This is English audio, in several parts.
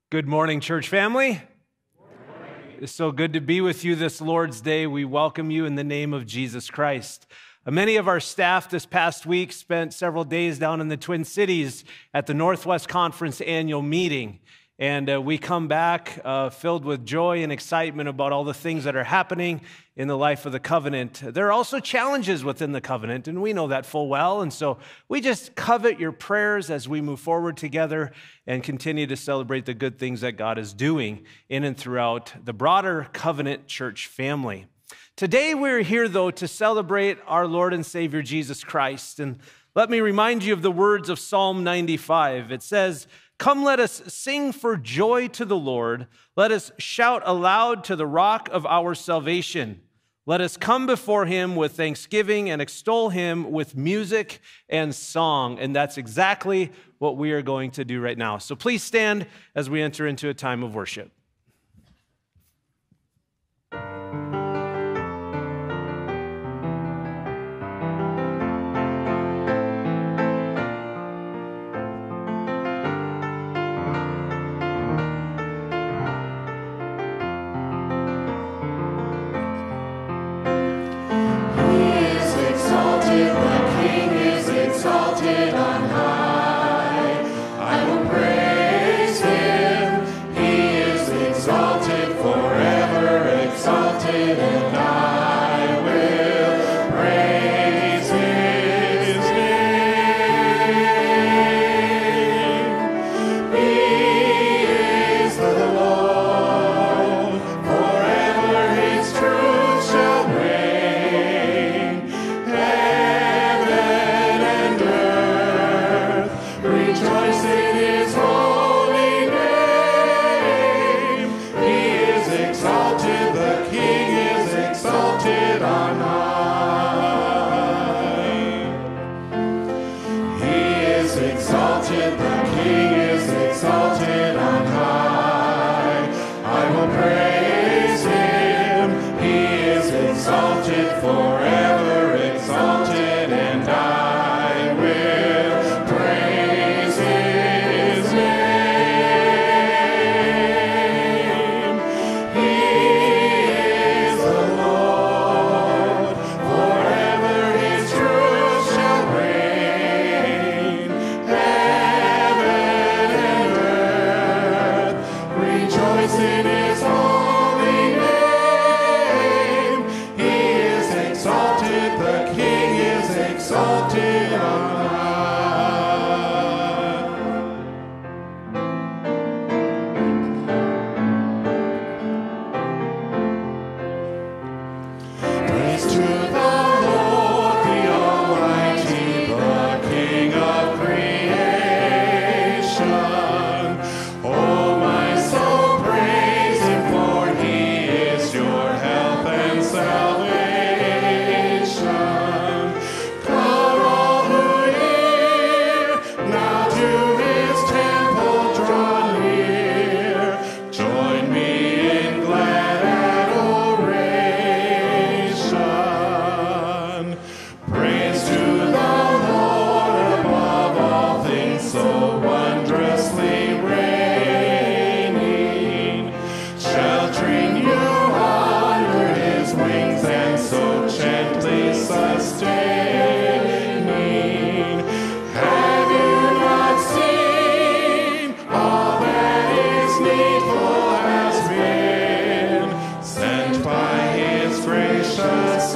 Good morning, church family. It's so good to be with you this Lord's Day. We welcome you in the name of Jesus Christ. Many of our staff this past week spent several days down in the Twin Cities at the Northwest Conference annual meeting. And we come back filled with joy and excitement about all the things that are happening in the life of the covenant. There are also challenges within the covenant, and we know that full well. And so we just covet your prayers as we move forward together and continue to celebrate the good things that God is doing in and throughout the broader covenant church family. Today we're here, though, to celebrate our Lord and Savior Jesus Christ. And let me remind you of the words of Psalm 95. It says, "Come, let us sing for joy to the Lord. Let us shout aloud to the rock of our salvation. Let us come before him with thanksgiving and extol him with music and song." And that's exactly what we are going to do right now. So please stand as we enter into a time of worship. Exalted on high, I will praise him. He is exalted forever, exalted, and I will praise his name. He is the Lord, forever his truth shall reign. Rejoice in his holy name. He is exalted, the King is exalted on high. He is exalted, the King is exalted on high. I will praise him. He is exalted forever, exalted, and I will praise his name. He is the Lord, forever his truth shall reign. Heaven and earth rejoice in his holy name. He is exalted, the King is exalted on high. Praise to the Lord, the Almighty, the King of creation. Oh, my soul, praise him, for he is your help and salvation. Come all who hear, now to his temple draw near. Join me in glad adoration. Praise to the Lord above all things, so wondrously reigning, sheltering you under his wings and so gently sustaining. Have you not seen all that is needful has been sent by his gracious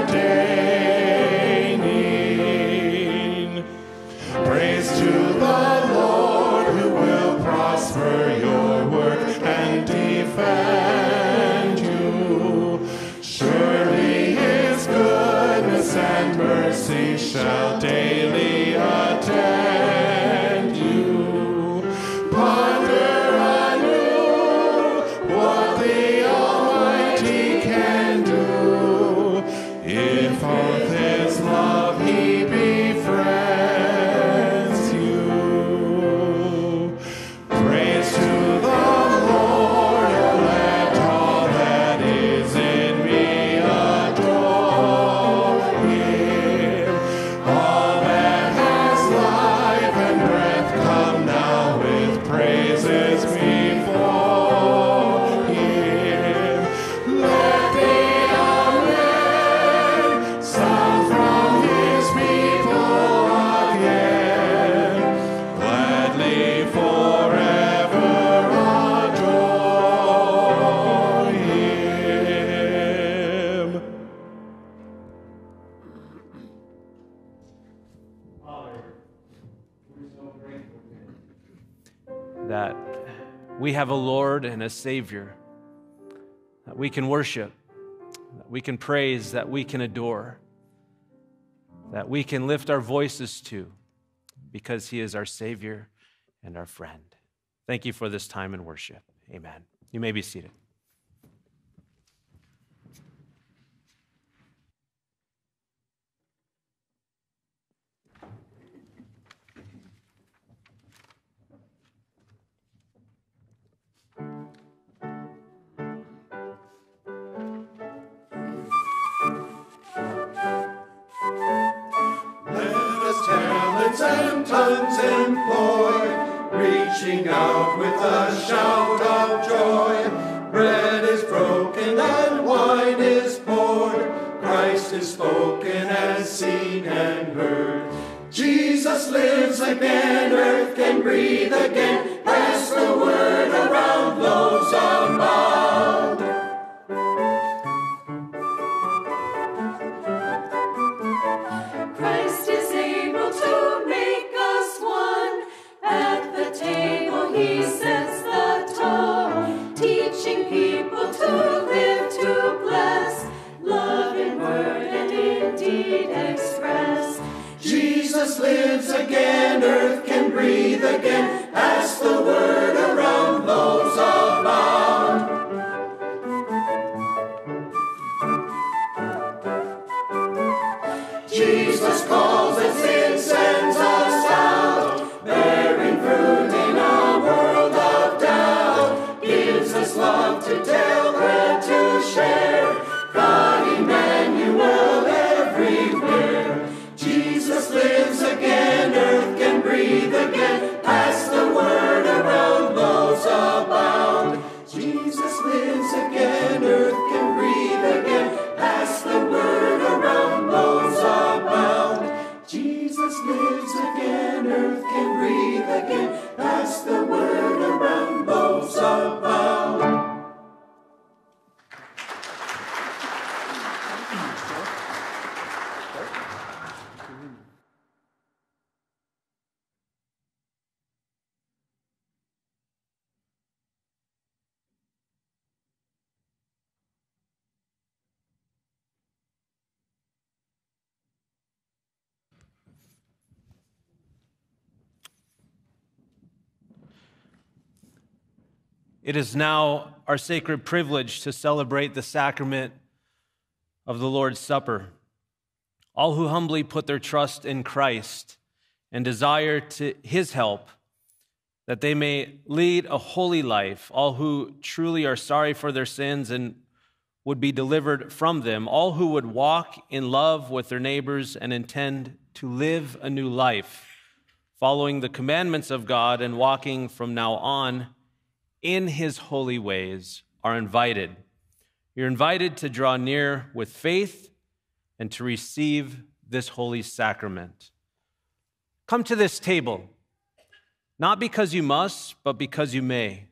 ordaining? Praise to the Lord, who will prosper your work and defend you. Surely his goodness and mercy shall daily attend you. Ponder anew what the Almighty can do. If of his love he befriends you. Praise to the Lord, oh, let all that is in me adore him. All that that we have a Lord and a Savior that we can worship, that we can praise, that we can adore, that we can lift our voices to, because he is our Savior and our friend. Thank you for this time in worship. Amen. You may be seated. And tongues employ, reaching out with a shout of joy. Bread is broken and wine is poured. Christ is spoken and seen and heard. Jesus lives again, earth can breathe again. Pass the word around, loaves abound. Christ is able to make us one. At the table he sets the tone, teaching people to live, to bless, love in word and in deed express. Jesus lives again, earth can breathe again. Pass the word around, loaves abound. Jesus calls us in, sends us out, bearing fruit in a world of doubt. Gives us love to tell, bread to share. God Emmanuel everywhere. Jesus lives again, earth can breathe again. Pass the word around, loaves abound. Jesus lives again, earth can breathe again. Pass the word around, loaves abound. Jesus lives again, earth can breathe again. Pass the word around, loaves abound. It is now our sacred privilege to celebrate the sacrament of the Lord's Supper. All who humbly put their trust in Christ and desire his help, that they may lead a holy life, all who truly are sorry for their sins and would be delivered from them, all who would walk in love with their neighbors and intend to live a new life, following the commandments of God and walking from now on in his holy ways, are invited. You're invited to draw near with faith and to receive this holy sacrament. Come to this table, not because you must, but because you may.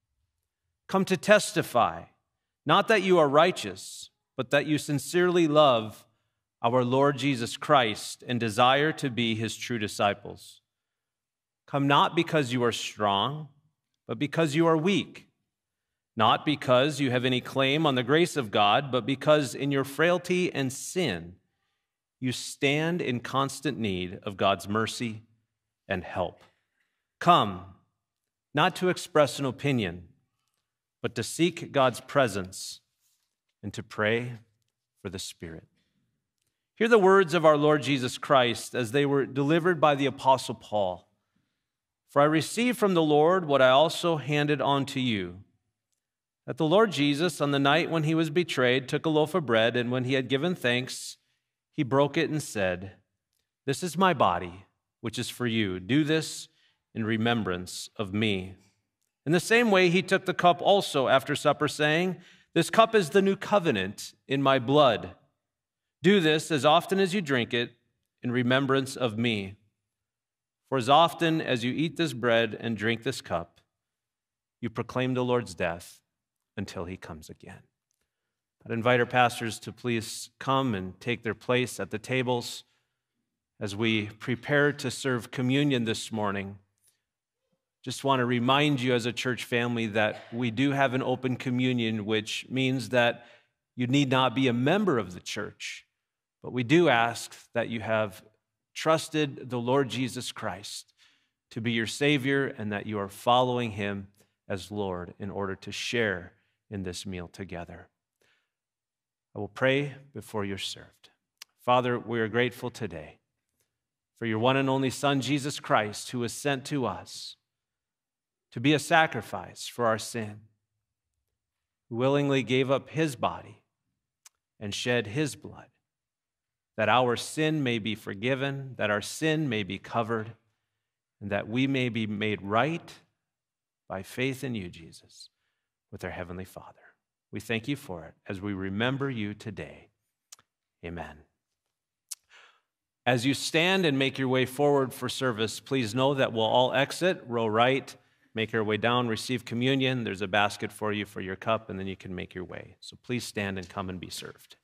Come to testify, not that you are righteous, but that you sincerely love our Lord Jesus Christ and desire to be his true disciples. Come not because you are strong, but because you are weak, not because you have any claim on the grace of God, but because in your frailty and sin, you stand in constant need of God's mercy and help. Come, not to express an opinion, but to seek God's presence and to pray for the Spirit. Hear the words of our Lord Jesus Christ as they were delivered by the Apostle Paul. For I received from the Lord what I also handed on to you, that the Lord Jesus, on the night when he was betrayed, took a loaf of bread, and when he had given thanks, he broke it and said, "This is my body, which is for you. Do this in remembrance of me." In the same way, he took the cup also after supper, saying, "This cup is the new covenant in my blood. Do this as often as you drink it in remembrance of me. For as often as you eat this bread and drink this cup, you proclaim the Lord's death until he comes again." I'd invite our pastors to please come and take their place at the tables as we prepare to serve communion this morning. just want to remind you as a church family that we do have an open communion, which means that you need not be a member of the church, but we do ask that you have trusted the Lord Jesus Christ to be your Savior and that you are following him as Lord in order to share in this meal together. I will pray before you're served. Father, we are grateful today for your one and only Son, Jesus Christ, who was sent to us to be a sacrifice for our sin, who willingly gave up his body and shed his blood, that our sin may be forgiven, that our sin may be covered, and that we may be made right by faith in you, Jesus, with our Heavenly Father. We thank you for it as we remember you today. Amen. As you stand and make your way forward for service, please know that we'll all exit, row right, make our way down, receive communion. There's a basket for you for your cup, and then you can make your way. So please stand and come and be served.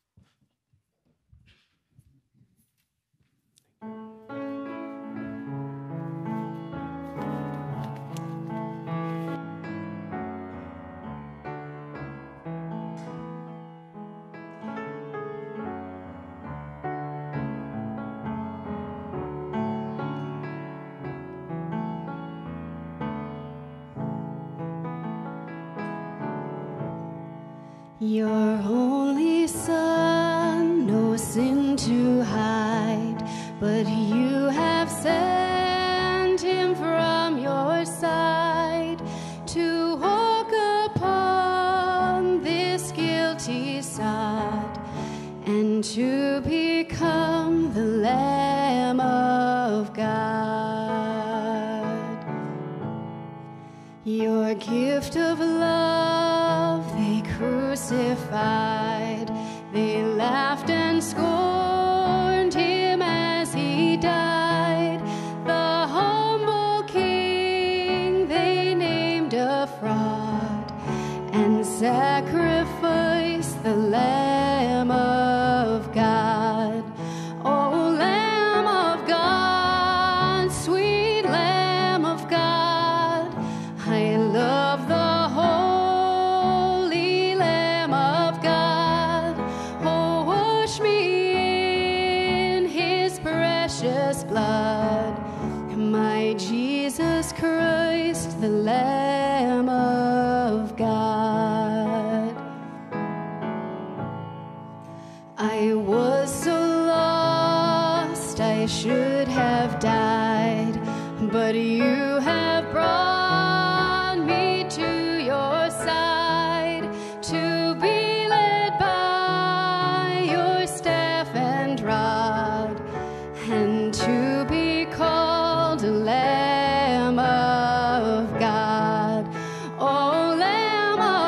Your only Son, no sin to hide, but you have sent him from your side to walk upon this guilty sod and to become the Lamb of God. Your gift of love they crucified, they laughed and scorned him as he died. The humble king they named a fraud and sacrificed the Lamb of God. Oh, Lamb of God, sweet Lamb of God, I love the holy Lamb of God. Oh, wash me in his precious blood, my Jesus Christ, the Lamb of God. I was so lost, I should have died, but you have brought me to your side to be led by your staff and rod and to be called a Lamb of God. Oh, Lamb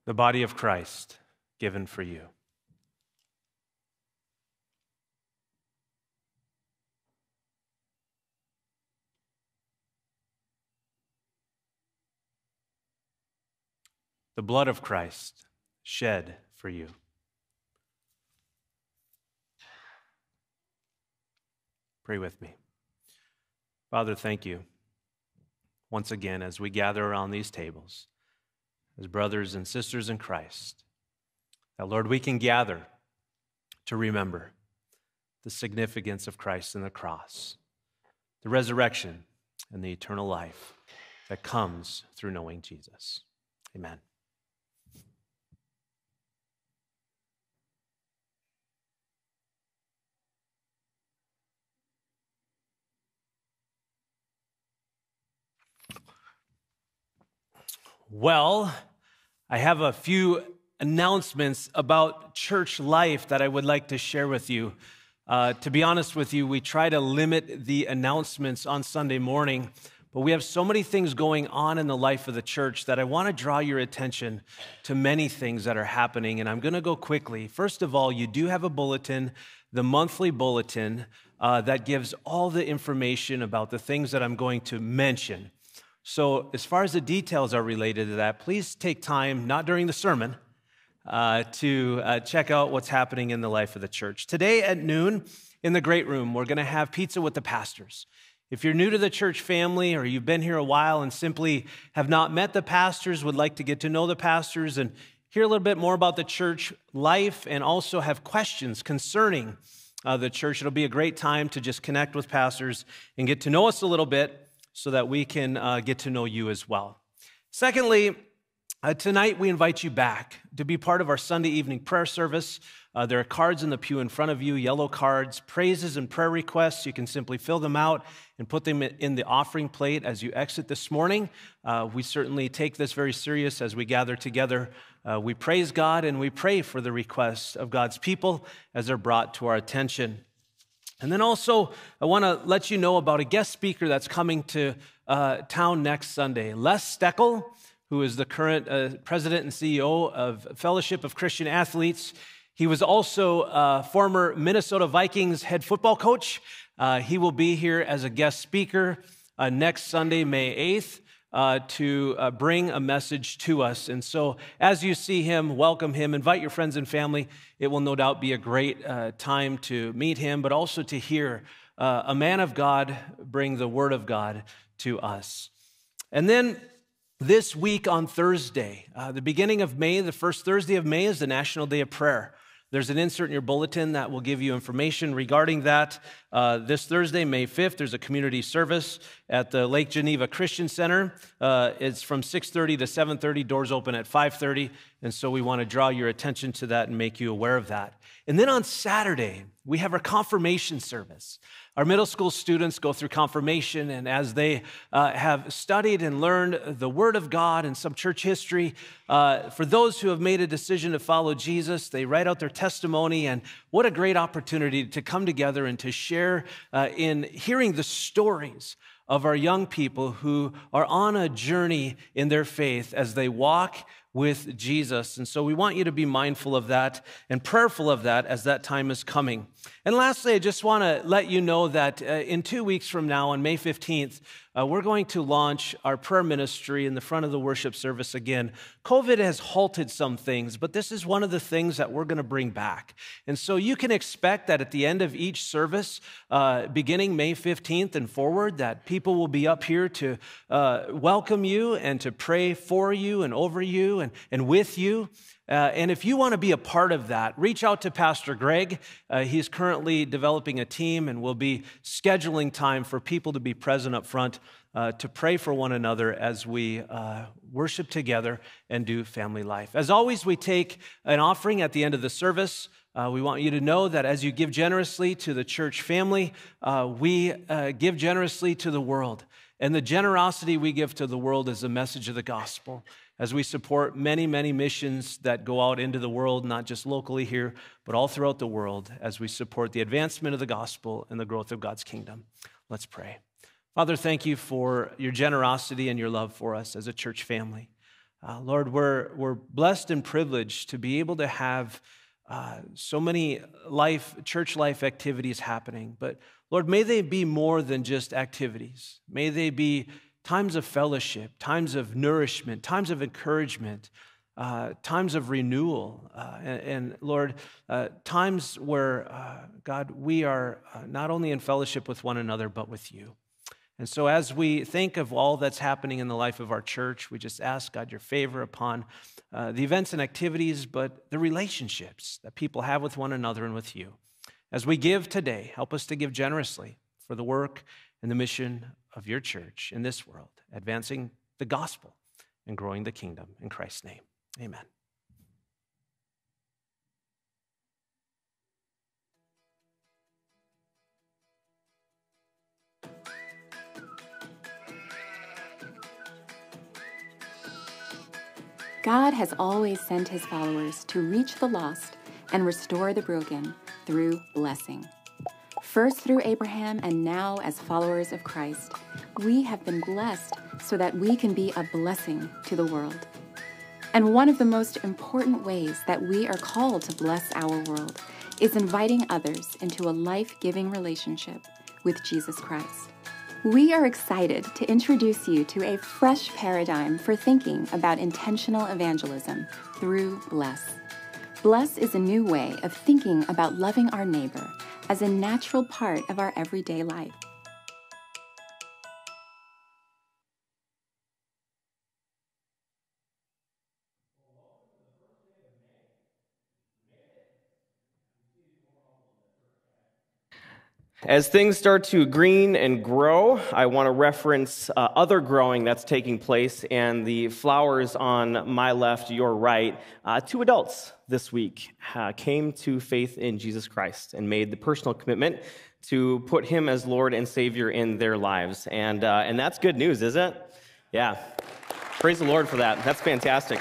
the body of Christ given for you. The blood of Christ shed for you. Pray with me. Father, thank you once again as we gather around these tables as brothers and sisters in Christ, that, Lord, we can gather to remember the significance of Christ and the cross, the resurrection and the eternal life that comes through knowing Jesus. Amen. Well, I have a few announcements about church life that I would like to share with you. To be honest with you, we try to limit the announcements on Sunday morning, but we have so many things going on in the life of the church that I want to draw your attention to many things that are happening, and I'm going to go quickly. First of all, you do have a bulletin, the monthly bulletin, that gives all the information about the things that I'm going to mention. So as far as the details are related to that, please take time, not during the sermon, to check out what's happening in the life of the church. Today at noon in the Great Room, we're going to have pizza with the pastors. If you're new to the church family or you've been here a while and simply have not met the pastors, would like to get to know the pastors and hear a little bit more about the church life and also have questions concerning the church, it'll be a great time to just connect with pastors and get to know us a little bit, so that we can get to know you as well. Secondly, tonight we invite you back to be part of our Sunday evening prayer service. There are cards in the pew in front of you, yellow cards, praises and prayer requests. You can simply fill them out and put them in the offering plate as you exit this morning. We certainly take this very serious as we gather together. We praise God and we pray for the requests of God's people as they're brought to our attention. And then also, I want to let you know about a guest speaker that's coming to town next Sunday. Les Steckel, who is the current president and CEO of Fellowship of Christian Athletes. He was also a former Minnesota Vikings head football coach. He will be here as a guest speaker next Sunday, May 8th. To bring a message to us. And so as you see him, welcome him, invite your friends and family. It will no doubt be a great time to meet him, but also to hear a man of God bring the word of God to us. And then this week on Thursday, the beginning of May, the first Thursday of May is the National Day of Prayer. There's an insert in your bulletin that will give you information regarding that. This Thursday, May 5th, there's a community service at the Lake Geneva Christian Center. It's from 6:30 to 7:30, doors open at 5:30, and so we want to draw your attention to that and make you aware of that. And then on Saturday, we have our confirmation service. Our middle school students go through confirmation, and as they have studied and learned the Word of God and some church history, for those who have made a decision to follow Jesus, they write out their testimony, and what a great opportunity to come together and to share in hearing the stories of our young people who are on a journey in their faith as they walk with Jesus. And so we want you to be mindful of that and prayerful of that as that time is coming. And lastly, I just want to let you know that in 2 weeks from now, on May 15th, we're going to launch our prayer ministry in the front of the worship service again. COVID has halted some things, but this is one of the things that we're going to bring back. And so you can expect that at the end of each service, beginning May 15th and forward, that people will be up here to welcome you and to pray for you and over you and with you. And if you want to be a part of that, reach out to Pastor Greg. He's currently developing a team and will be scheduling time for people to be present up front to pray for one another as we worship together and do family life. As always, we take an offering at the end of the service. We want you to know that as you give generously to the church family, we give generously to the world. And the generosity we give to the world is the message of the gospel, as we support many, many missions that go out into the world, not just locally here, but all throughout the world, as we support the advancement of the gospel and the growth of God's kingdom. Let's pray. Father, thank you for your generosity and your love for us as a church family. Lord, we're blessed and privileged to be able to have so many church life activities happening. But Lord, may they be more than just activities. May they be times of fellowship, times of nourishment, times of encouragement, times of renewal. And Lord, times where, God, we are not only in fellowship with one another, but with you. And so as we think of all that's happening in the life of our church, we just ask, God, your favor upon the events and activities, but the relationships that people have with one another and with you. As we give today, help us to give generously for the work and the mission of your church in this world, advancing the gospel and growing the kingdom. In Christ's name, amen. God has always sent his followers to reach the lost and restore the broken through blessing. First through Abraham and now as followers of Christ, we have been blessed so that we can be a blessing to the world. And one of the most important ways that we are called to bless our world is inviting others into a life-giving relationship with Jesus Christ. We are excited to introduce you to a fresh paradigm for thinking about intentional evangelism through Bless. Bless is a new way of thinking about loving our neighbor as a natural part of our everyday life. As things start to green and grow, I want to reference other growing that's taking place, and the flowers on my left, your right. 2 adults this week came to faith in Jesus Christ and made the personal commitment to put him as Lord and Savior in their lives. And that's good news, isn't it? Yeah. Praise the Lord for that. That's fantastic.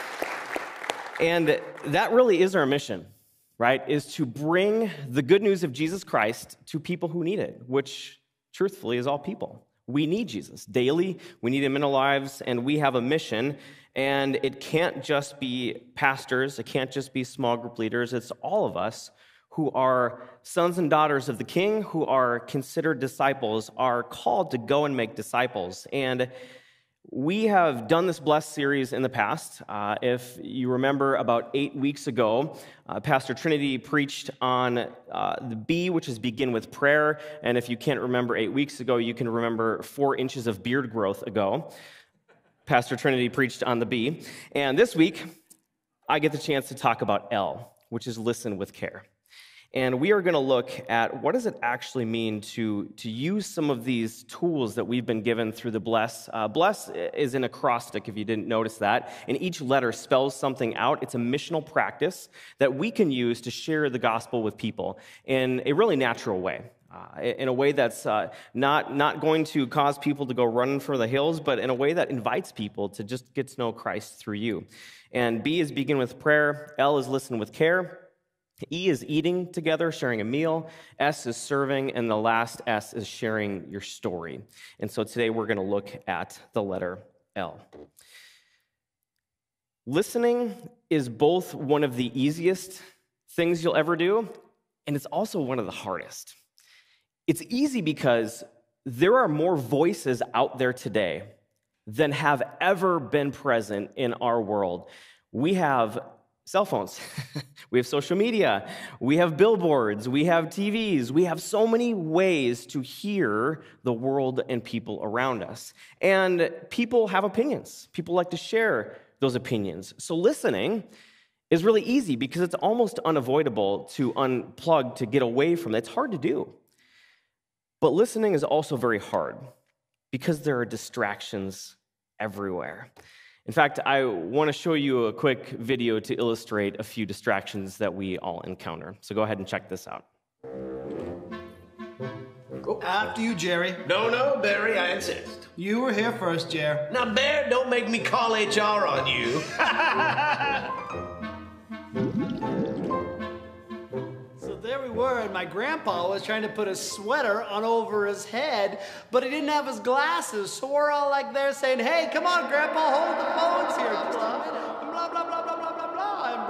And that really is our mission, right, is to bring the good news of Jesus Christ to people who need it, which, truthfully, is all people. We need Jesus daily. We need him in our lives, and we have a mission, and it can't just be pastors. It can't just be small group leaders. It's all of us who are sons and daughters of the King, who are considered disciples, are called to go and make disciples. And we have done this Bless series in the past. If you remember, about 8 weeks ago, Pastor Trinity preached on the B, which is begin with prayer. And if you can't remember 8 weeks ago, you can remember 4 inches of beard growth ago. Pastor Trinity preached on the B. And this week, I get the chance to talk about L, which is listen with care. And we are going to look at what does it actually mean to use some of these tools that we've been given through the Bless. Bless is an acrostic, if you didn't notice that, and each letter spells something out. It's a missional practice that we can use to share the gospel with people in a really natural way. In a way that's not going to cause people to go running for the hills, but in a way that invites people to just get to know Christ through you. And B is begin with prayer. L is listen with care. E is eating together, sharing a meal. S is serving, and the last S is sharing your story. And so today we're going to look at the letter L. Listening is both one of the easiest things you'll ever do, and it's also one of the hardest. It's easy because there are more voices out there today than have ever been present in our world. We have cell phones, we have social media, we have billboards, we have TVs, we have so many ways to hear the world and people around us. And people have opinions. People like to share those opinions. So listening is really easy because it's almost unavoidable to unplug, to get away from it. It's hard to do. But listening is also very hard because there are distractions everywhere. In fact, I want to show you a quick video to illustrate a few distractions that we all encounter. So go ahead and check this out. After you, Jerry. No, Barry, I insist. You were here first, Jer. Now, Bear, don't make me call HR on you. So there we were in when my grandpa was trying to put a sweater on over his head, but he didn't have his glasses, so we're all like there saying, hey, come on, Grandpa, hold the phones here. Just a minute. And blah, blah, blah, blah, blah, blah, blah, and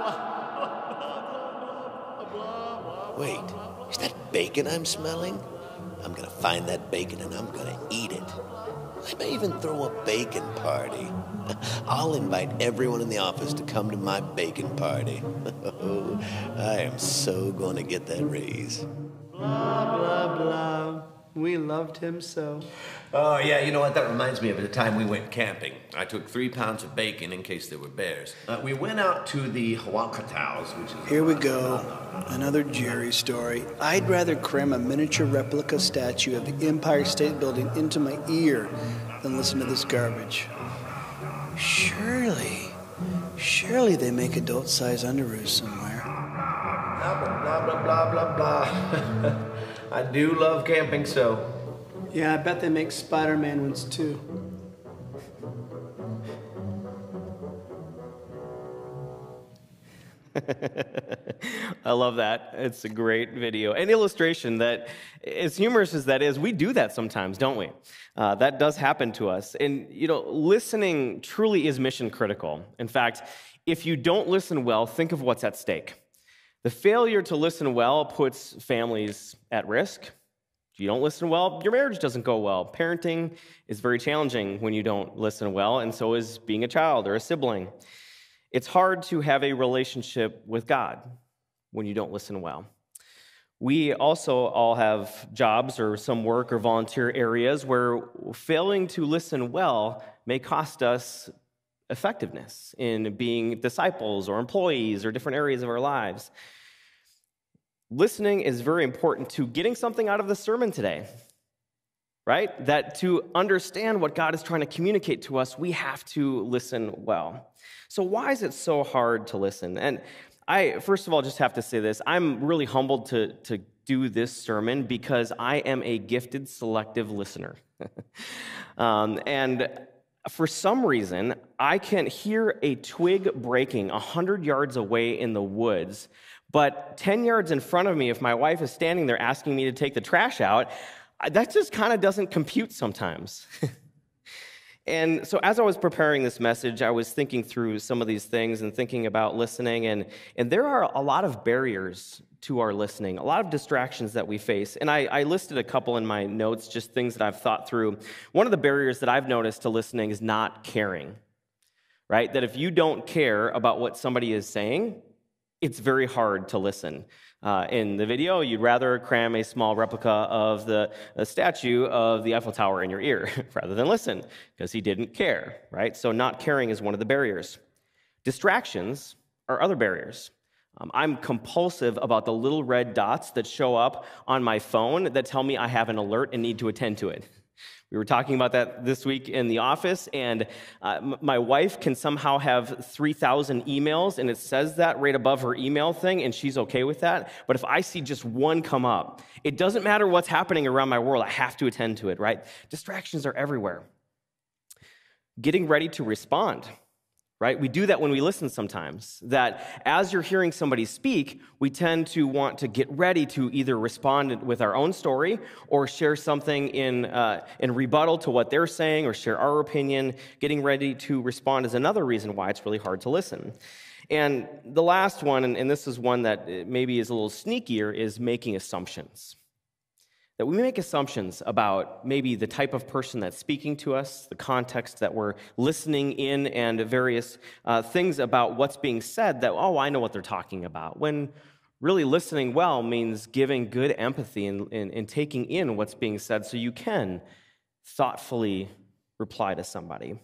blah. Wait, is that bacon I'm smelling? I'm gonna find that bacon and I'm gonna eat it. I may even throw a bacon party. I'll invite everyone in the office to come to my bacon party. I am so gonna get that raise. Blah, blah, blah. We loved him so. Oh, yeah, you know what? That reminds me of the time we went camping. I took 3 pounds of bacon in case there were bears. We went out to the Huacataos, which is... Here we go. Another Jerry story. I'd rather cram a miniature replica statue of the Empire State Building into my ear than listen to this garbage. Surely they make adult-sized underoos somewhere. Blah, blah, blah, blah, blah, blah. I do love camping so. Yeah, I bet they make Spider-Man ones too. I love that. It's a great video. An illustration that, as humorous as that is, we do that sometimes, don't we? That does happen to us. And, listening truly is mission critical. In fact, if you don't listen well, think of what's at stake. The failure to listen well puts families at risk. If you don't listen well, your marriage doesn't go well. Parenting is very challenging when you don't listen well, and so is being a child or a sibling. It's hard to have a relationship with God when you don't listen well. We also all have jobs or some work or volunteer areas where failing to listen well may cost us effectiveness in being disciples or employees or different areas of our lives. Listening is very important to getting something out of the sermon today, right? That to understand what God is trying to communicate to us, we have to listen well. So why is it so hard to listen? And I, first of all, just have to say this. I'm really humbled to do this sermon because I am a gifted, selective listener. And for some reason, I can hear a twig breaking 100 yards away in the woods, but 10 yards in front of me, if my wife is standing there asking me to take the trash out, that just kind of doesn't compute sometimes. And so as I was preparing this message, I was thinking through some of these things and thinking about listening, and there are a lot of barriers to our listening, a lot of distractions that we face. And I listed a couple in my notes, just things that I've thought through. One of the barriers that I've noticed to listening is not caring, right? That if you don't care about what somebody is saying, it's very hard to listen. In the video, you'd rather cram a small replica of the statue of the Eiffel Tower in your ear rather than listen, because he didn't care, right? So not caring is one of the barriers. Distractions are other barriers. I'm compulsive about the little red dots that show up on my phone that tell me I have an alert and need to attend to it. We were talking about that this week in the office, and my wife can somehow have 3,000 emails, and it says that right above her email thing, and she's okay with that. But if I see just one come up, it doesn't matter what's happening around my world, I have to attend to it, right? Distractions are everywhere. Getting ready to respond, right? We do that when we listen sometimes, that as you're hearing somebody speak, we tend to want to get ready to either respond with our own story or share something in rebuttal to what they're saying or share our opinion. Getting ready to respond is another reason why it's really hard to listen. And the last one, and this is one that maybe is a little sneakier, is making assumptions. That we make assumptions about maybe the type of person that's speaking to us, the context that we're listening in, and various things about what's being said that, oh, I know what they're talking about. When really listening well means giving good empathy and taking in what's being said so you can thoughtfully reply to somebody.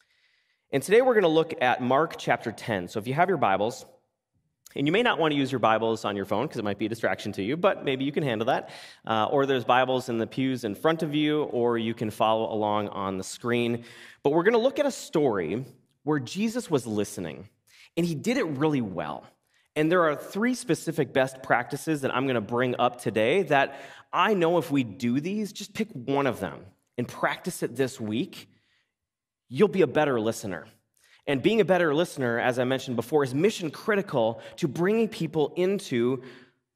And today we're going to look at Mark chapter 10. So if you have your Bibles, and you may not want to use your Bibles on your phone because it might be a distraction to you, but maybe you can handle that. Or there's Bibles in the pews in front of you, or you can follow along on the screen. But we're going to look at a story where Jesus was listening, and he did it really well. And there are 3 specific best practices that I'm going to bring up today that I know if we do these, just pick one of them and practice it this week, you'll be a better listener. And being a better listener, as I mentioned before, is mission critical to bringing people into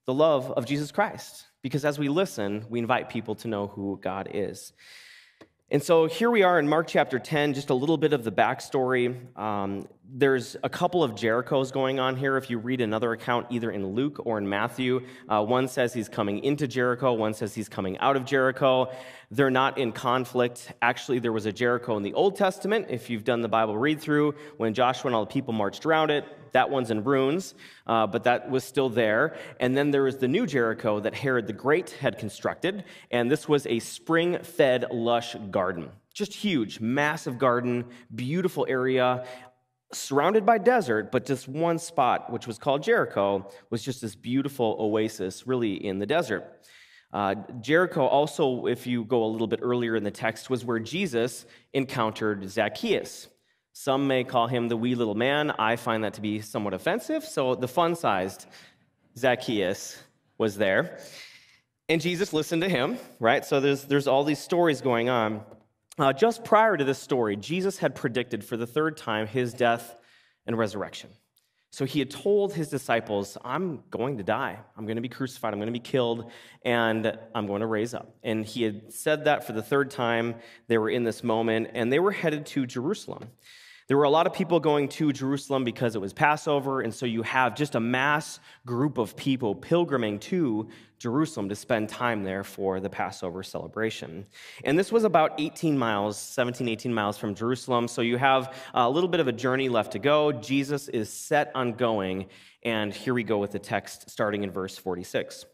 the love of Jesus Christ. Because as we listen, we invite people to know who God is. And so here we are in Mark chapter 10, just a little bit of the backstory. There's a couple of Jerichos going on here. If you read another account, either in Luke or in Matthew, one says he's coming into Jericho, one says he's coming out of Jericho. They're not in conflict. Actually, there was a Jericho in the Old Testament. If you've done the Bible read-through, when Joshua and all the people marched around it, that one's in ruins, but that was still there. And then there was the new Jericho that Herod the Great had constructed, and this was a spring-fed, lush garden. Just huge, massive garden, beautiful area, surrounded by desert, but just one spot, which was called Jericho, was just this beautiful oasis, really, in the desert. Jericho also, if you go a little bit earlier in the text, was where Jesus encountered Zacchaeus. Some may call him the wee little man. I find that to be somewhat offensive, so the fun-sized Zacchaeus was there. And Jesus listened to him, right? So there's all these stories going on. Just prior to this story, Jesus had predicted for the third time his death and resurrection. So he had told his disciples, I'm going to die. I'm going to be crucified. I'm going to be killed, and I'm going to raise up. And he had said that for the third time. They were in this moment, and they were headed to Jerusalem. There were a lot of people going to Jerusalem because it was Passover, and so you have just a mass group of people pilgriming to Jerusalem to spend time there for the Passover celebration. And this was about 18 miles from Jerusalem, so you have a little bit of a journey left to go. Jesus is set on going, and here we go with the text starting in verse 46.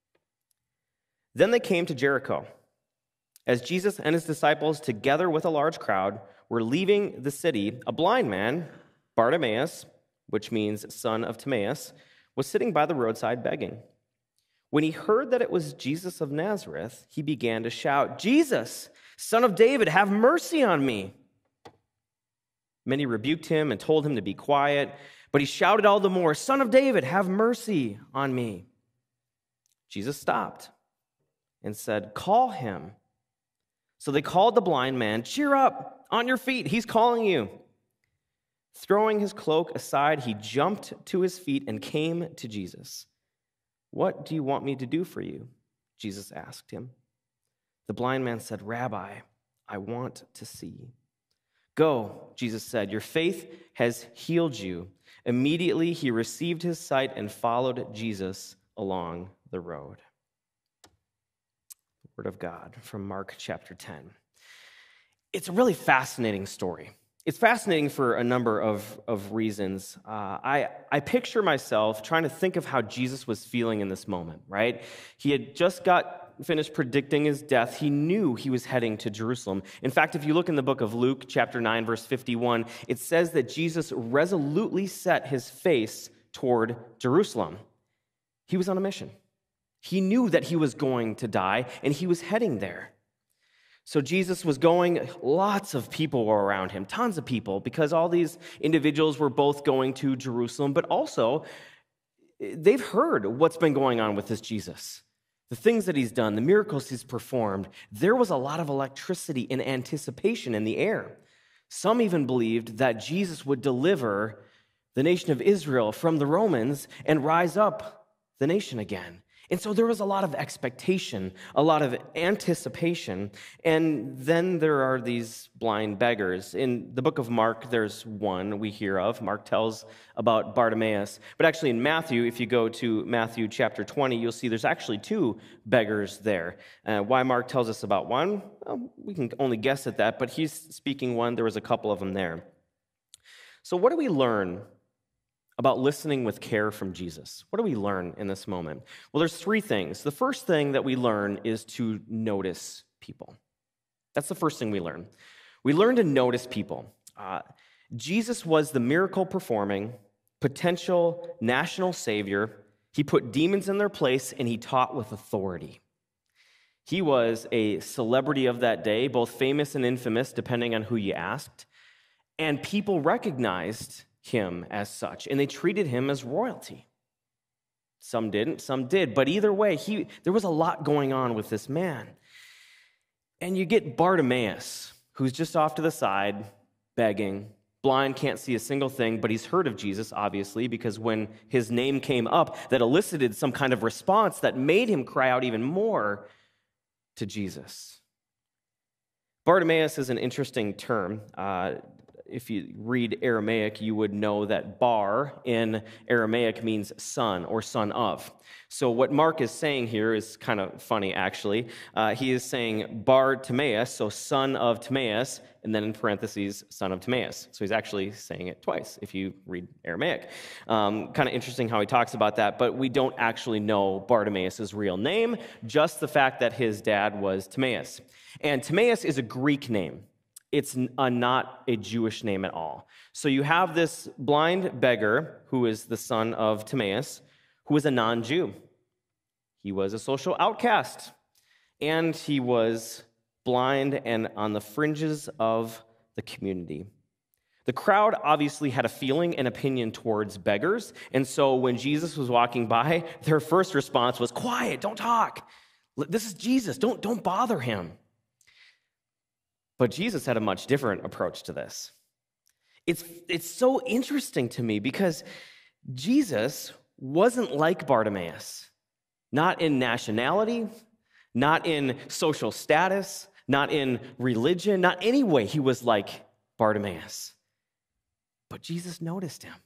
Then they came to Jericho. As Jesus and his disciples, together with a large crowd, were leaving the city, a blind man, Bartimaeus, which means son of Timaeus, was sitting by the roadside begging. When he heard that it was Jesus of Nazareth, he began to shout, Jesus, son of David, have mercy on me. Many rebuked him and told him to be quiet, but he shouted all the more, Son of David, have mercy on me. Jesus stopped and said, Call him. So they called the blind man, Cheer up, on your feet, he's calling you. Throwing his cloak aside, he jumped to his feet and came to Jesus. What do you want me to do for you? Jesus asked him. The blind man said, Rabbi, I want to see. Go, Jesus said, your faith has healed you. Immediately he received his sight and followed Jesus along the road. The word of God from Mark chapter 10. It's a really fascinating story. It's fascinating for a number of reasons. I picture myself trying to think of how Jesus was feeling in this moment, right? He had just got finished predicting his death. He knew he was heading to Jerusalem. In fact, if you look in the book of Luke, chapter 9, verse 51, it says that Jesus resolutely set his face toward Jerusalem. He was on a mission. He knew that he was going to die, and he was heading there. So Jesus was going, lots of people were around him, tons of people, because all these individuals were both going to Jerusalem, but also they've heard what's been going on with this Jesus, the things that he's done, the miracles he's performed. There was a lot of electricity and anticipation in the air. Some even believed that Jesus would deliver the nation of Israel from the Romans and rise up the nation again. And so there was a lot of expectation, a lot of anticipation. And then there are these blind beggars. In the book of Mark, there's one we hear of. Mark tells about Bartimaeus. But actually in Matthew, if you go to Matthew chapter 20, you'll see there's actually two beggars there. Why Mark tells us about one, well, we can only guess at that. But he's speaking one. There was a couple of them there. So what do we learn about listening with care from Jesus? What do we learn in this moment? Well, there's three things. The first thing that we learn is to notice people. That's the first thing we learn. We learn to notice people. Jesus was the miracle-performing, potential national savior. He put demons in their place, and he taught with authority. He was a celebrity of that day, both famous and infamous, depending on who you asked. And people recognized him as such, and they treated him as royalty. Some didn't, some did, but either way, there was a lot going on with this man. And you get Bartimaeus, who's just off to the side, begging, blind, can't see a single thing, but he's heard of Jesus, obviously, because when his name came up, that elicited some kind of response that made him cry out even more to Jesus. Bartimaeus is an interesting term. If you read Aramaic, you would know that bar in Aramaic means son or son of. So what Mark is saying here is kind of funny, actually. He is saying bar Timaeus, so son of Timaeus, and then in parentheses, son of Timaeus. So he's actually saying it twice if you read Aramaic. Kind of interesting how he talks about that, but we don't actually know Bartimaeus' real name, just the fact that his dad was Timaeus. And Timaeus is a Greek name. It's not a Jewish name at all. So you have this blind beggar who is the son of Timaeus, who is a non-Jew. He was a social outcast, and he was blind and on the fringes of the community. The crowd obviously had a feeling and opinion towards beggars, and so when Jesus was walking by, their first response was, "Quiet, don't talk. This is Jesus, don't bother him." But Jesus had a much different approach to this. It's so interesting to me because Jesus wasn't like Bartimaeus, not in nationality, not in social status, not in religion, not any way he was like Bartimaeus. But Jesus noticed him.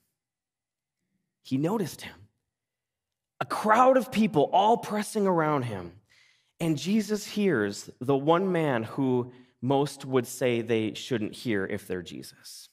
He noticed him. A crowd of people all pressing around him. And Jesus hears the one man who most would say they shouldn't hear if they're Jesus.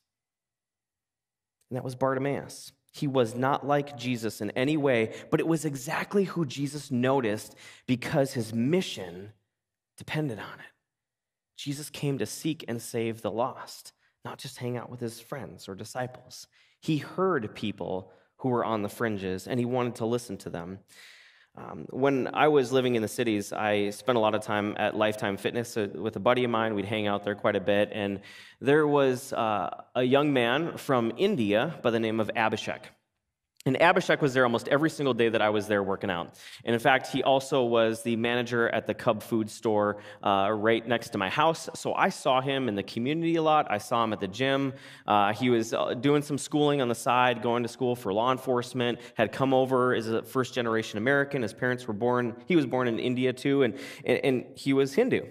And that was Bartimaeus. He was not like Jesus in any way, but it was exactly who Jesus noticed because his mission depended on it. Jesus came to seek and save the lost, not just hang out with his friends or disciples. He heard people who were on the fringes, and he wanted to listen to them. When I was living in the cities, I spent a lot of time at Lifetime Fitness with a buddy of mine. We'd hang out there quite a bit, and there was a young man from India by the name of Abhishek. And Abhishek was there almost every single day that I was there working out. And in fact, he also was the manager at the Cub food store right next to my house. So I saw him in the community a lot. I saw him at the gym. He was doing some schooling on the side, going to school for law enforcement, had come over as a first-generation American. His parents were born, he was born in India too, and he was Hindu.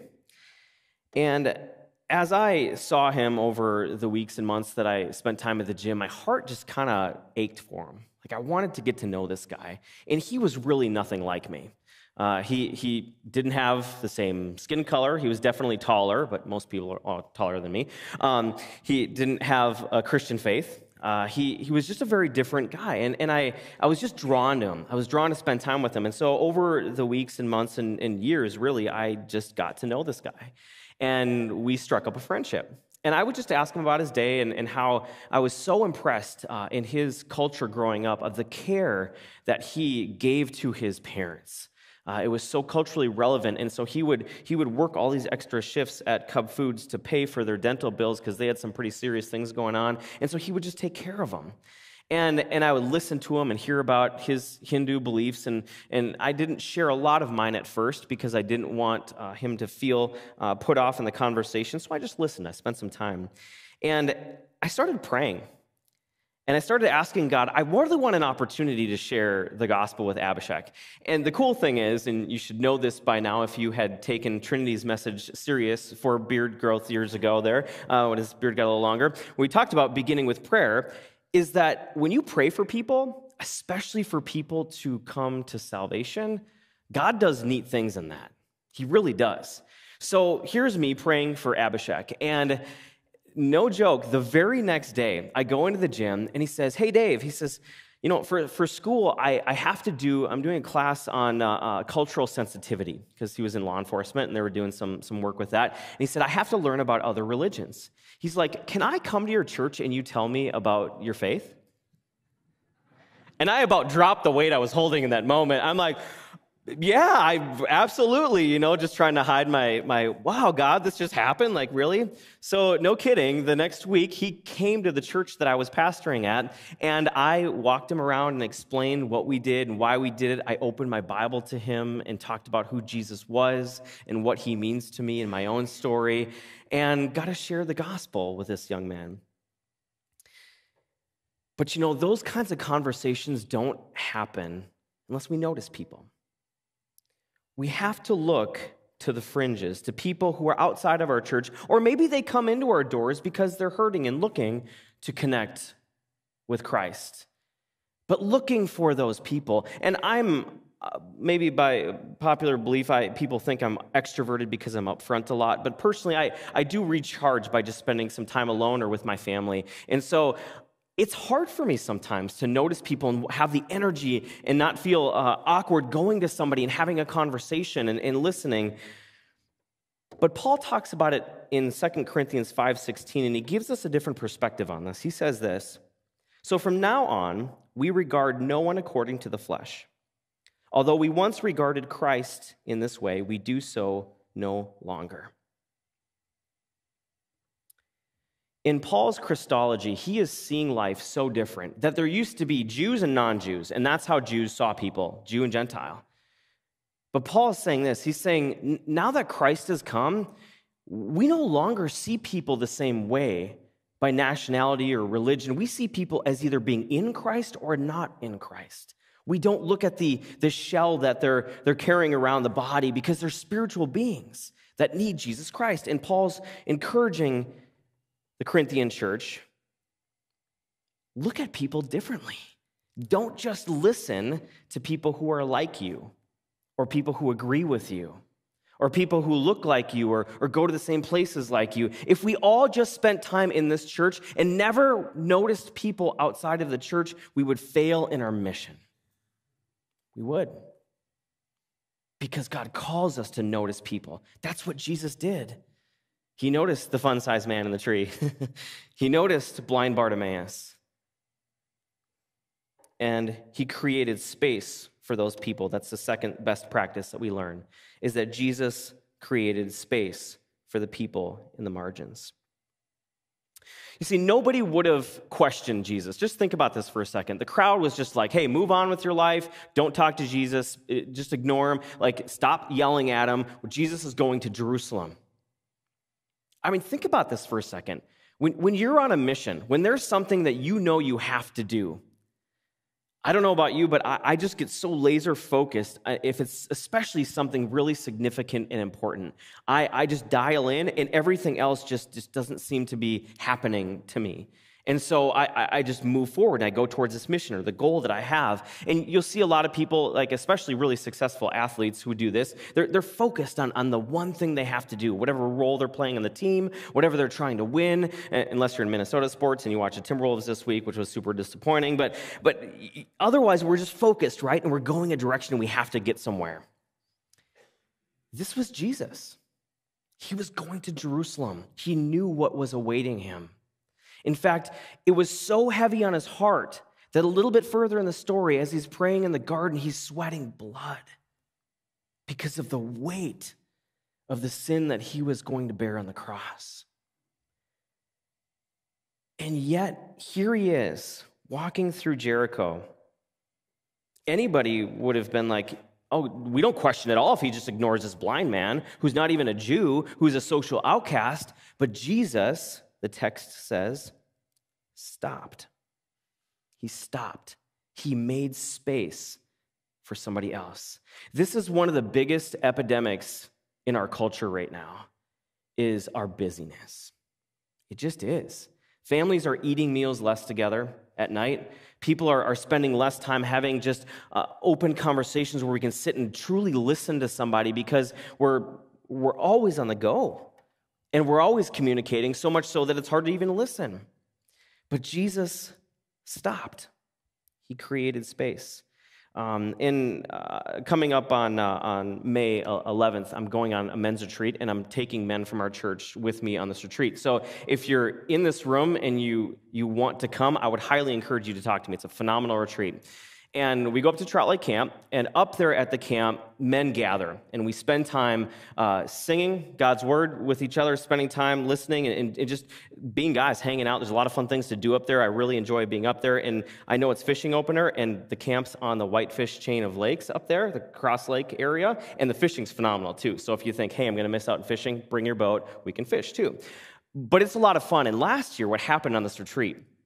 And as I saw him over the weeks and months that I spent time at the gym, my heart just kind of ached for him. Like, I wanted to get to know this guy, and he was really nothing like me. He didn't have the same skin color. He was definitely taller, but most people are all taller than me. He didn't have a Christian faith. He was just a very different guy, and I was just drawn to him. I was drawn to spend time with him, and so over the weeks and months and years, really, I just got to know this guy, and we struck up a friendship. And I would just ask him about his day and how I was so impressed in his culture growing up of the care that he gave to his parents. It was so culturally relevant, and so he would work all these extra shifts at Cub Foods to pay for their dental bills because they had some pretty serious things going on, and so he would just take care of them. And I would listen to him and hear about his Hindu beliefs, and I didn't share a lot of mine at first because I didn't want him to feel put off in the conversation, so I just listened. I spent some time. And I started praying, and I started asking God, I really want an opportunity to share the gospel with Abhishek. And the cool thing is, and you should know this by now if you had taken Trinity's message serious for beard growth years ago there, when his beard got a little longer, we talked about beginning with prayer, is that when you pray for people, especially for people to come to salvation, God does neat things in that. He really does. So here's me praying for Abhishek, and no joke, the very next day, I go into the gym, and he says, "Hey, Dave," he says, "you know, for school, I'm doing a class on cultural sensitivity," because he was in law enforcement, and they were doing some work with that. And he said, "I have to learn about other religions." He's like, "Can I come to your church and you tell me about your faith?" And I about dropped the weight I was holding in that moment. I'm like, yeah, I absolutely, just trying to hide my wow, God, this just happened? Like, really? So no kidding, the next week, he came to the church that I was pastoring at, and I walked him around and explained what we did and why we did it. I opened my Bible to him and talked about who Jesus was and what he means to me in my own story, and got to share the gospel with this young man. But those kinds of conversations don't happen unless we notice people. We have to look to the fringes, to people who are outside of our church, or maybe they come into our doors because they're hurting and looking to connect with Christ. But looking for those people, and I'm, maybe by popular belief, people think I'm extroverted because I'm up front a lot, but personally, I do recharge by just spending some time alone or with my family. And so it's hard for me sometimes to notice people and have the energy and not feel awkward going to somebody and having a conversation and listening. But Paul talks about it in 2 Corinthians 5:16, and he gives us a different perspective on this. He says this, "So from now on, we regard no one according to the flesh. Although we once regarded Christ in this way, we do so no longer." In Paul's Christology, he is seeing life so different that there used to be Jews and non-Jews, and that's how Jews saw people, Jew and Gentile. But Paul is saying this. He's saying, now that Christ has come, we no longer see people the same way by nationality or religion. We see people as either being in Christ or not in Christ. We don't look at the shell that they're carrying around the body because they're spiritual beings that need Jesus Christ. And Paul's encouraging the Corinthian church, look at people differently. Don't just listen to people who are like you, or people who agree with you, or people who look like you, or go to the same places like you. If we all just spent time in this church and never noticed people outside of the church, we would fail in our mission. We would. Because God calls us to notice people. That's what Jesus did. He noticed the fun-sized man in the tree. He noticed blind Bartimaeus. And he created space for those people. That's the second best practice that we learn, is that Jesus created space for the people in the margins. You see, nobody would have questioned Jesus. Just think about this for a second. The crowd was just like, hey, move on with your life. Don't talk to Jesus. Just ignore him. Like, stop yelling at him. Jesus is going to Jerusalem. I mean, think about this for a second. When you're on a mission, when there's something that you have to do, I don't know about you, but I just get so laser focused if it's especially something really significant and important. I just dial in, and everything else just doesn't seem to be happening to me. And so I just move forward, and I go towards this mission or the goal that I have. And you'll see a lot of people, like especially really successful athletes who do this, they're focused on the one thing they have to do, whatever role they're playing on the team, whatever they're trying to win, unless you're in Minnesota sports and you watch the Timberwolves this week, which was super disappointing. But otherwise, we're just focused, right? And we're going a direction, and we have to get somewhere. This was Jesus. He was going to Jerusalem. He knew what was awaiting him. In fact, it was so heavy on his heart that a little bit further in the story, as he's praying in the garden, he's sweating blood because of the weight of the sin that he was going to bear on the cross. And yet, here he is, walking through Jericho. Anybody would have been like, oh, we don't question at all if he just ignores this blind man who's not even a Jew, who's a social outcast. But Jesus, the text says, stopped. He stopped. He made space for somebody else. This is one of the biggest epidemics in our culture right now, is our busyness. It just is. Families are eating meals less together at night. People are spending less time having just open conversations where we can sit and truly listen to somebody, because we're always on the go. And we're always communicating, so much so that it's hard to even listen. But Jesus stopped. He created space. Coming up on May 11th, I'm going on a men's retreat, and I'm taking men from our church with me on this retreat. So if you're in this room and you want to come, I would highly encourage you to talk to me. It's a phenomenal retreat. And we go up to Trout Lake Camp, and up there at the camp, men gather, and we spend time singing God's word with each other, spending time listening, and just being guys, hanging out. There's a lot of fun things to do up there. I really enjoy being up there, and I know it's fishing opener, and the camp's on the Whitefish chain of lakes up there, the Cross Lake area, and the fishing's phenomenal too. So if you think, hey, I'm going to miss out on fishing, bring your boat. We can fish too. But it's a lot of fun. And last year, what happened on this retreat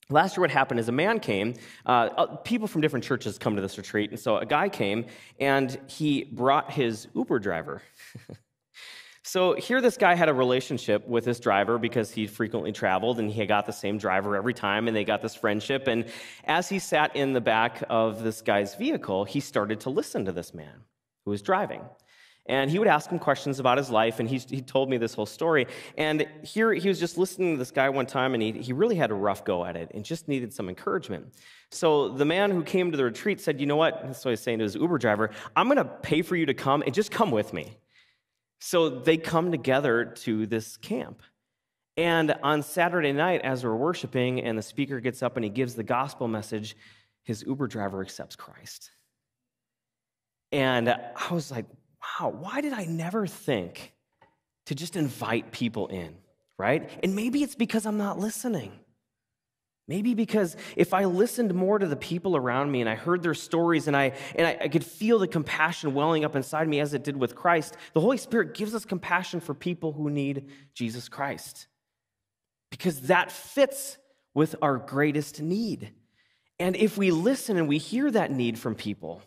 Last year what happened is a man came, people from different churches come to this retreat, and so a guy came, and he brought his Uber driver. So here this guy had a relationship with this driver because he frequently traveled, and he got the same driver every time, and they got this friendship, and as he sat in the back of this guy's vehicle, he started to listen to this man who was driving. And he would ask him questions about his life, and he told me this whole story. And here he was just listening to this guy one time, and he really had a rough go at it and just needed some encouragement. So the man who came to the retreat said, you know what? That's what he's saying to his Uber driver. I'm going to pay for you to come, and just come with me. So they come together to this camp. And on Saturday night, as we're worshiping, and the speaker gets up and he gives the gospel message, his Uber driver accepts Christ. And I was like, wow, why did I never think to just invite people in, right? And maybe it's because I'm not listening. Maybe because if I listened more to the people around me and I heard their stories and I could feel the compassion welling up inside me as it did with Christ, the Holy Spirit gives us compassion for people who need Jesus Christ. Because that fits with our greatest need. And if we listen and we hear that need from people,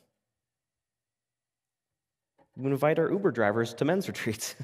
we invite our Uber drivers to men's retreats.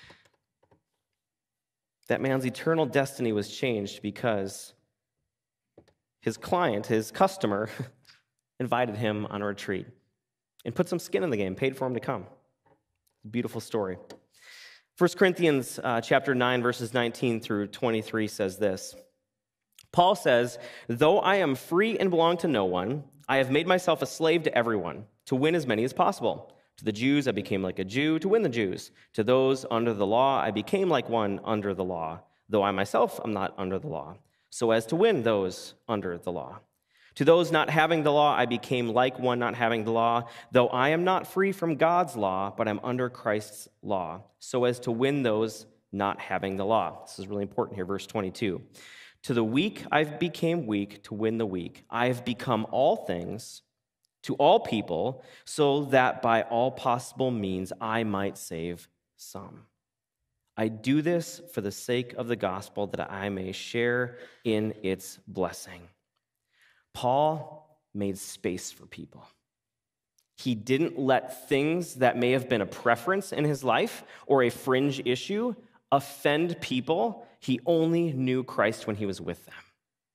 That man's eternal destiny was changed because his client, his customer, invited him on a retreat and put some skin in the game, paid for him to come. Beautiful story. 1 Corinthians chapter 9, verses 19 through 23 says this. Paul says, though I am free and belong to no one, I have made myself a slave to everyone to win as many as possible. To the Jews, I became like a Jew to win the Jews. To those under the law, I became like one under the law, though I myself am not under the law, so as to win those under the law. To those not having the law, I became like one not having the law, though I am not free from God's law, but I'm under Christ's law, so as to win those not having the law. This is really important here, verse 22. To the weak, I've became weak to win the weak. I have become all things to all people, so that by all possible means I might save some. I do this for the sake of the gospel, that I may share in its blessing. Paul made space for people. He didn't let things that may have been a preference in his life or a fringe issue offend people. He only knew Christ when he was with them.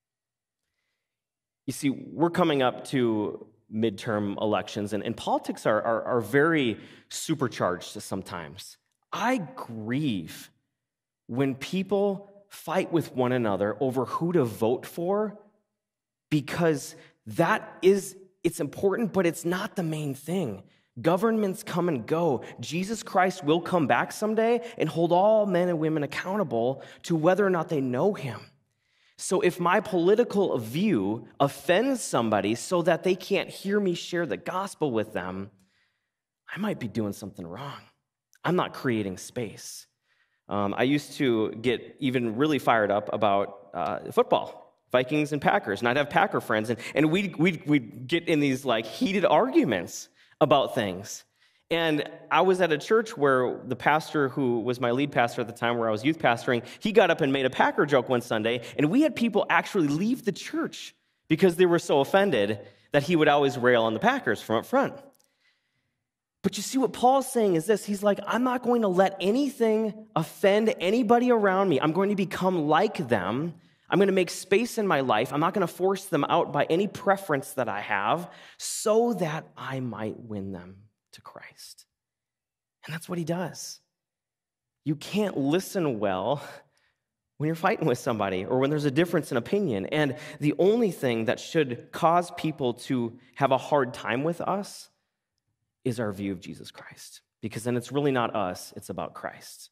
You see, we're coming up to midterm elections, and politics are very supercharged sometimes. I grieve when people fight with one another over who to vote for, because it's important, but it's not the main thing. Governments come and go. Jesus Christ will come back someday and hold all men and women accountable to whether or not they know him. So if my political view offends somebody so that they can't hear me share the gospel with them, I might be doing something wrong. I'm not creating space. I used to get even really fired up about football, Vikings and Packers, and I'd have Packer friends, and we'd get in these like heated arguments about things. And I was at a church where the pastor who was my lead pastor at the time where I was youth pastoring, he got up and made a Packer joke one Sunday, and we had people actually leave the church because they were so offended that he would always rail on the Packers from up front. But you see what Paul's saying is this. He's like, I'm not going to let anything offend anybody around me. I'm going to become like them. I'm going to make space in my life. I'm not going to force them out by any preference that I have so that I might win them to Christ. And that's what he does. You can't listen well when you're fighting with somebody or when there's a difference in opinion. And the only thing that should cause people to have a hard time with us is our view of Jesus Christ, because then it's really not us, it's about Christ.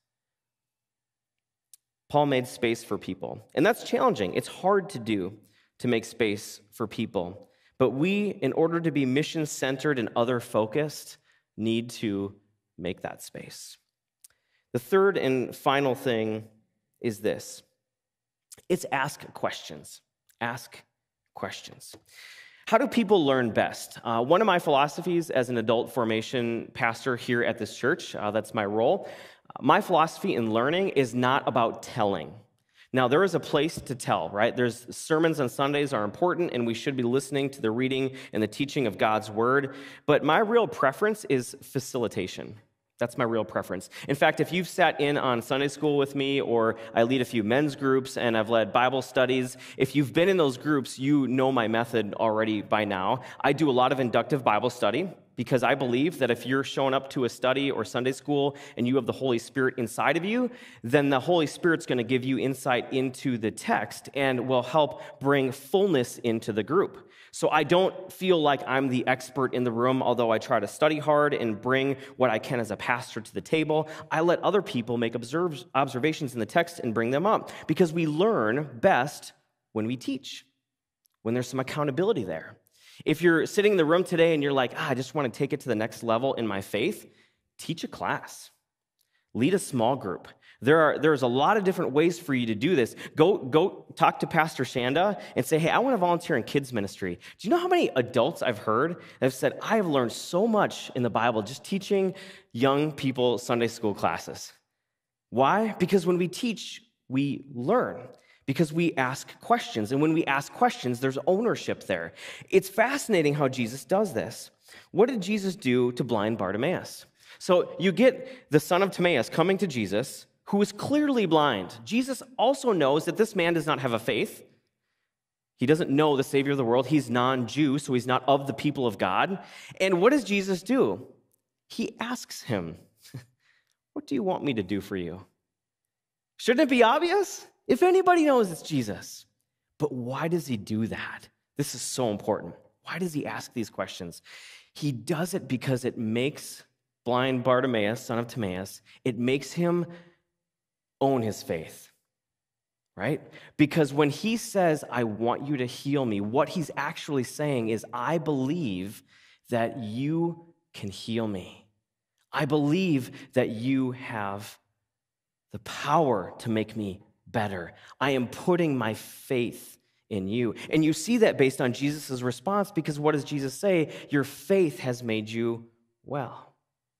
Paul made space for people, and that's challenging. It's hard to do, to make space for people. But we, in order to be mission-centered and other-focused, need to make that space. The third and final thing is this. It's ask questions. Ask questions. How do people learn best? One of my philosophies as an adult formation pastor here at this church, that's my role. My philosophy in learning is not about telling. Now, there is a place to tell, right? There's sermons on Sundays are important, and we should be listening to the reading and the teaching of God's word. But my real preference is facilitation. That's my real preference. In fact, if you've sat in on Sunday school with me, or I lead a few men's groups and I've led Bible studies, if you've been in those groups, you know my method already by now. I do a lot of inductive Bible study because I believe that if you're showing up to a study or Sunday school and you have the Holy Spirit inside of you, then the Holy Spirit's going to give you insight into the text and will help bring fullness into the group. So I don't feel like I'm the expert in the room, although I try to study hard and bring what I can as a pastor to the table. I let other people make observations in the text and bring them up because we learn best when we teach, when there's some accountability there. If you're sitting in the room today and you're like, I just want to take it to the next level in my faith, teach a class. Lead a small group. There's a lot of different ways for you to do this. Go talk to Pastor Shanda and say, hey, I want to volunteer in kids ministry. Do you know how many adults I've heard that have said, I have learned so much in the Bible just teaching young people Sunday school classes? Why? Because when we teach, we learn. Because we ask questions. And when we ask questions, there's ownership there. It's fascinating how Jesus does this. What did Jesus do to blind Bartimaeus? So you get the son of Timaeus coming to Jesus, who is clearly blind. Jesus also knows that this man does not have a faith. He doesn't know the Savior of the world. He's non-Jew, so he's not of the people of God. And what does Jesus do? He asks him, what do you want me to do for you? Shouldn't it be obvious? If anybody knows, it's Jesus. But why does he do that? This is so important. Why does he ask these questions? He does it because it makes blind Bartimaeus, son of Timaeus, it makes him own his faith, right? Because when he says, I want you to heal me, what he's actually saying is, I believe that you can heal me. I believe that you have the power to make me better. I am putting my faith in you. And you see that based on Jesus' response, because what does Jesus say? Your faith has made you well.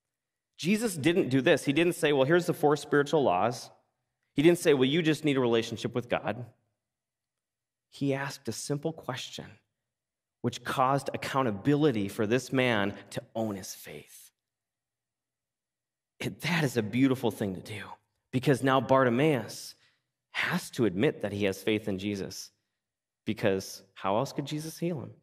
Jesus didn't do this. He didn't say, well, here's the 4 spiritual laws. He didn't say, well, you just need a relationship with God. He asked a simple question, which caused accountability for this man to own his faith. That is a beautiful thing to do, because now Bartimaeus has to admit that he has faith in Jesus, because how else could Jesus heal him?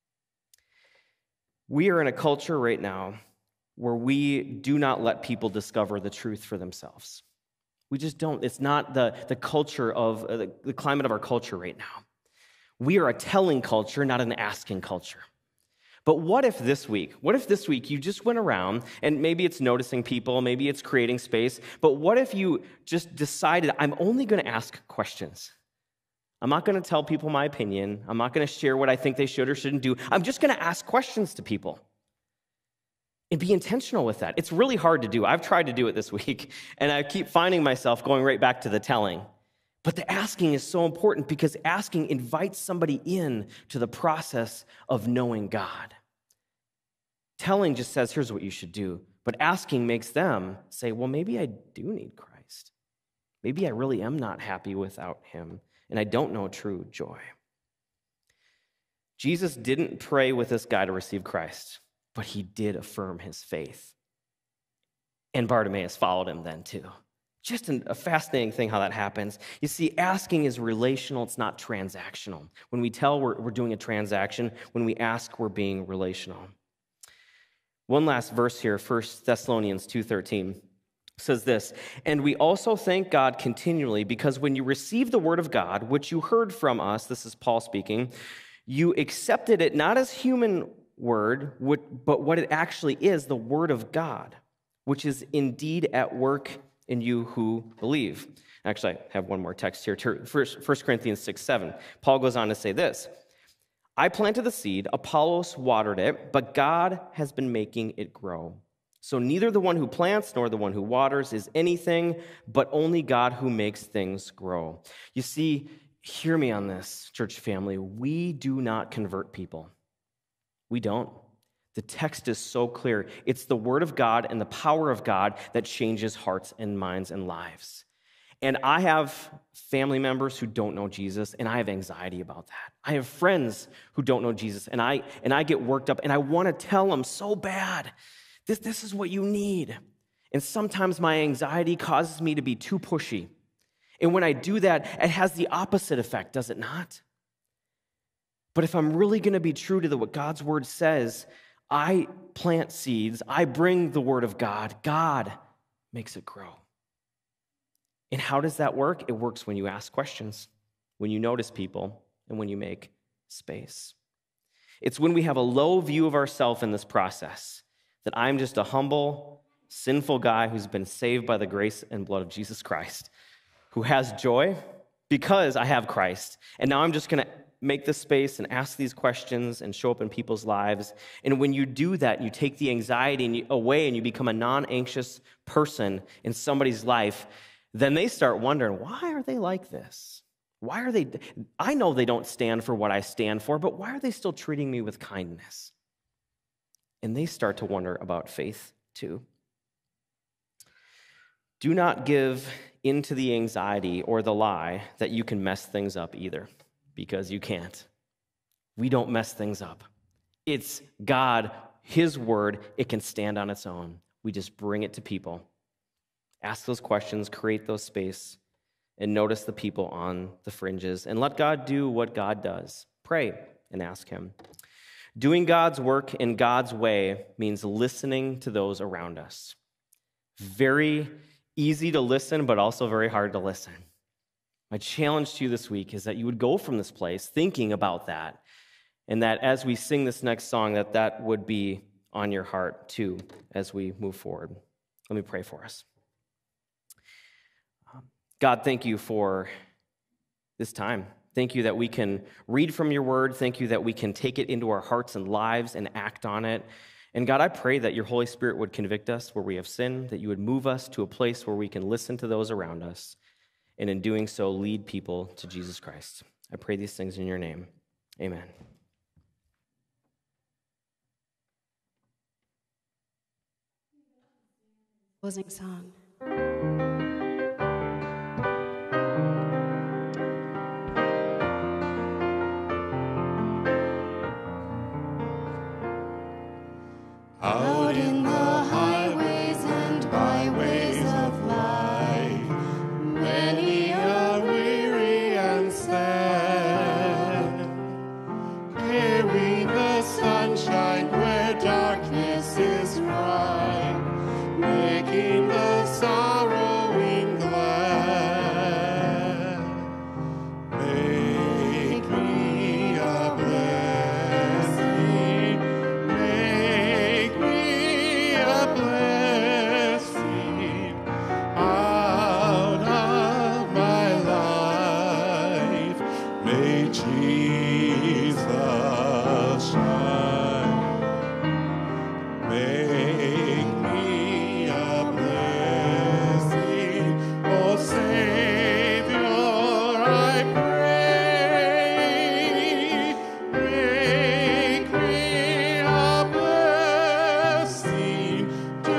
We are in a culture right now where we do not let people discover the truth for themselves. We just don't. It's not the culture of the climate of our culture right now. We are a telling culture, not an asking culture. But what if this week you just went around, and maybe it's noticing people, maybe it's creating space, but what if you just decided, I'm only going to ask questions. I'm not going to tell people my opinion. I'm not going to share what I think they should or shouldn't do. I'm just going to ask questions to people and be intentional with that. It's really hard to do. I've tried to do it this week, and I keep finding myself going right back to the telling. But the asking is so important, because asking invites somebody in to the process of knowing God. Telling just says, here's what you should do. But asking makes them say, well, maybe I do need Christ. Maybe I really am not happy without him, and I don't know true joy. Jesus didn't pray with this guy to receive Christ, but he did affirm his faith. And Bartimaeus followed him then too. Just a fascinating thing how that happens. You see, asking is relational, it's not transactional. When we tell, we're doing a transaction. When we ask, we're being relational. One last verse here, 1 Thessalonians 2:13, says this, and we also thank God continually, because when you received the word of God, which you heard from us, this is Paul speaking, you accepted it not as human word, but what it actually is, the word of God, which is indeed at work in you who believe. Actually, I have one more text here, 1 Corinthians 6:7. Paul goes on to say this, I planted the seed, Apollos watered it, but God has been making it grow. So neither the one who plants nor the one who waters is anything, but only God who makes things grow. You see, hear me on this, church family. We do not convert people. We don't. The text is so clear. It's the word of God and the power of God that changes hearts and minds and lives. And I have family members who don't know Jesus, and I have anxiety about that. I have friends who don't know Jesus, and I get worked up, and I want to tell them so bad, this is what you need. And sometimes my anxiety causes me to be too pushy. And when I do that, it has the opposite effect, does it not? But if I'm really going to be true to what God's word says, I plant seeds, I bring the word of God, God makes it grow. And how does that work? It works when you ask questions, when you notice people, and when you make space. It's when we have a low view of ourselves in this process, that I'm just a humble, sinful guy who's been saved by the grace and blood of Jesus Christ, who has joy because I have Christ. And now I'm just going to make this space and ask these questions and show up in people's lives. And when you do that, you take the anxiety away and you become a non-anxious person in somebody's life, then they start wondering, why are they like this? Why are they? I know they don't stand for what I stand for, but why are they still treating me with kindness? And they start to wonder about faith too. Do not give into the anxiety or the lie that you can mess things up either, because you can't. We don't mess things up. It's God, His word, it can stand on its own. We just bring it to people. Ask those questions, create those space, and notice the people on the fringes, and let God do what God does. Pray and ask Him. Doing God's work in God's way means listening to those around us. Very easy to listen, but also very hard to listen. My challenge to you this week is that you would go from this place thinking about that, and that as we sing this next song, that would be on your heart too as we move forward. Let me pray for us. God, thank you for this time. Thank you that we can read from your word. Thank you that we can take it into our hearts and lives and act on it. And God, I pray that your Holy Spirit would convict us where we have sinned, that you would move us to a place where we can listen to those around us, and in doing so, lead people to Jesus Christ. I pray these things in your name. Amen. Closing song. Out in the highways and byways of life, many are weary and sad, carrying the sunshine where darkness is bright, making the sorrowing glad. Make me a blessing, make me a blessing out of my life. May Jesus shine. Make me a blessing, oh Savior, I pray. Make me a blessing to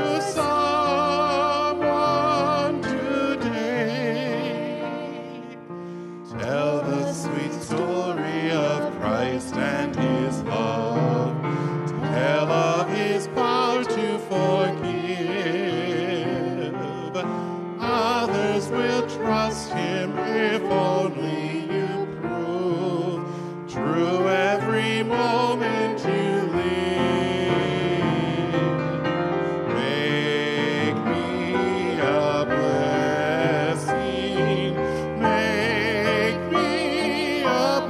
someone today. Tell the sweet story of Christ and His love. Tell of His power to forgive. Others will trust Him if only you prove true every moment you live. Make me a blessing. Make me a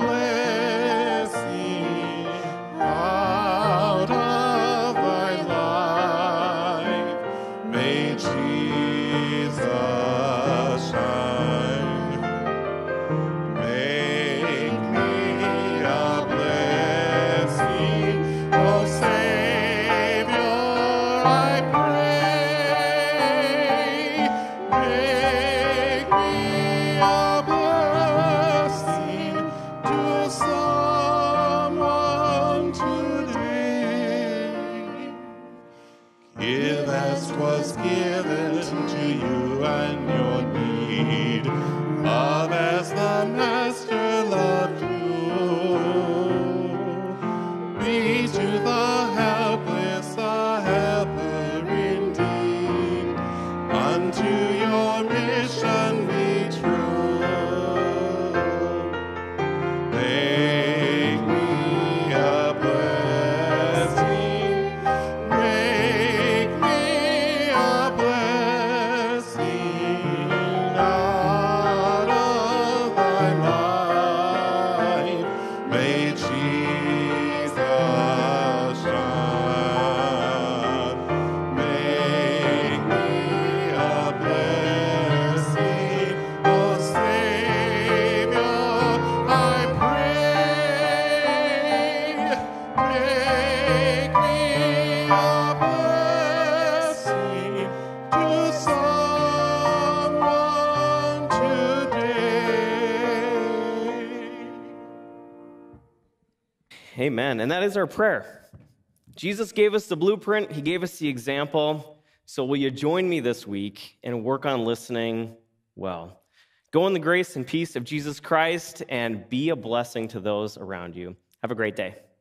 Amen. And that is our prayer. Jesus gave us the blueprint. He gave us the example. So will you join me this week and work on listening well? Go in the grace and peace of Jesus Christ and be a blessing to those around you. Have a great day.